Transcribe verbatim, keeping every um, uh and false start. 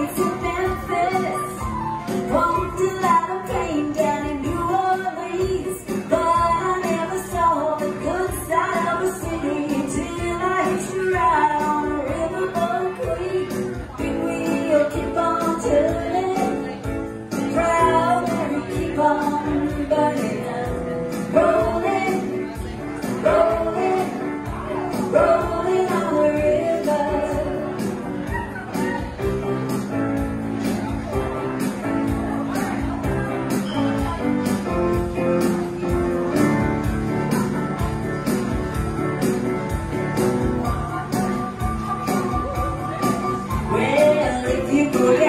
streets of Memphis, walked a lot of plane down in New Orleans, but I never saw the good side of a city till I hitched a ride on a riverboat creek. Big wheel keep on turning, proud Mary keep on burning, rolling, rolling, rolling on the river. Well, if you put